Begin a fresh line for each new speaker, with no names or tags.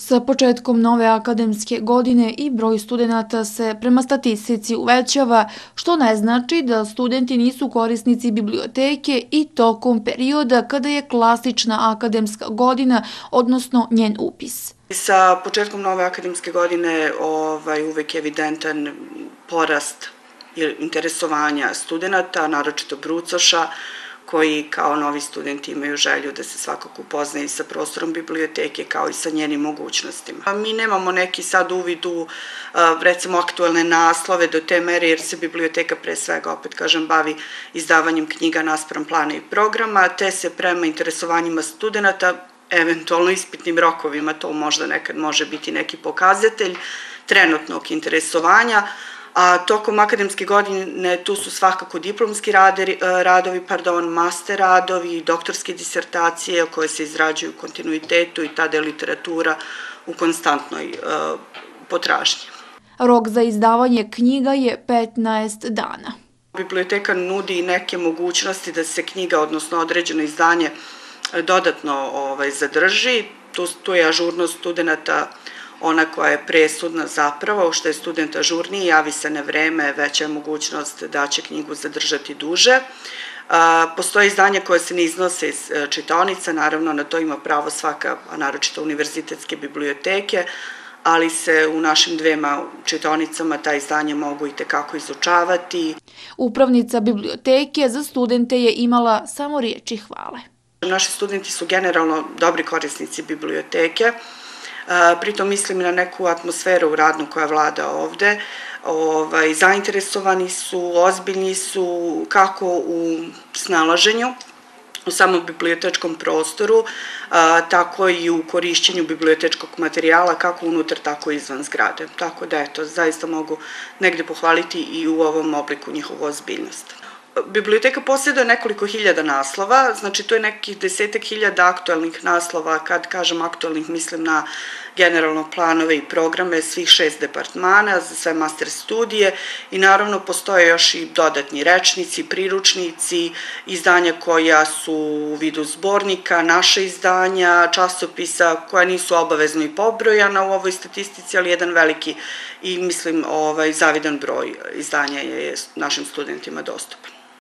Sa početkom nove akademske godine i broj studenata se prema statistici uvećava, što ne znači da studenti nisu korisnici biblioteke i tokom perioda kada je klasična akademska godina, odnosno njen upis.
Sa početkom nove akademske godine uvek je evidentan porast interesovanja studenta, naročito brucoša, koji kao novi studenti imaju želju da se svakako upoznaju sa prostorom biblioteke kao i sa njenim mogućnostima. Mi nemamo neki sad uvid u recimo aktuelne naslove do te mere jer se biblioteka pre svega, opet kažem, bavi izdavanjem knjiga naspram plana i programa, te se prema interesovanjima studenta, eventualno ispitnim rokovima, to možda nekad može biti neki pokazatelj trenutnog interesovanja, a tokom akademske godine tu su svakako diplomski radovi, master radovi, doktorske disertacije koje se izrađuju u kontinuitetu i tada je literatura u konstantnoj potražnji.
Rok za izdavanje knjiga je 15 dana.
Biblioteka nudi neke mogućnosti da se knjiga, odnosno određeno izdanje, dodatno zadrži. Tu je ažurnost studenta ona koja je presudna zapravo, što je student ažurniji, javi se na vreme, veća je mogućnost da će knjigu zadržati duže. Postoje izdanja koje se ne iznose iz čitaonica, naravno na to ima pravo svaka, a naročito univerzitetske biblioteke, ali se u našim dvema čitaonicama ta izdanja mogu i tekako izučavati.
Upravnica biblioteke za studente je imala samo riječi hvale.
Naši studenti su generalno dobri korisnici biblioteke, pritom mislim na neku atmosferu radnu koja vlada ovde, zainteresovani su, ozbiljni su kako u snalaženju u samom bibliotečkom prostoru, tako i u korišćenju bibliotečkog materijala kako unutar, tako i izvan zgrade. Tako da, eto, zaista mogu negde pohvaliti i u ovom obliku njihovu ozbiljnost. Biblioteka posjeduje nekoliko hiljada naslova, znači to je nekih 10.000 aktuelnih naslova, kad kažem aktuelnih mislim na generalno planove i programe svih 6 departmana za sve master studije i naravno postoje još i dodatni rečnici, priručnici, izdanja koja su u vidu zbornika, naše izdanja, časopisa koja nisu obavezno i pobrojana u ovoj statistici, ali jedan veliki i mislim zavidan broj izdanja je našim studentima dostupan.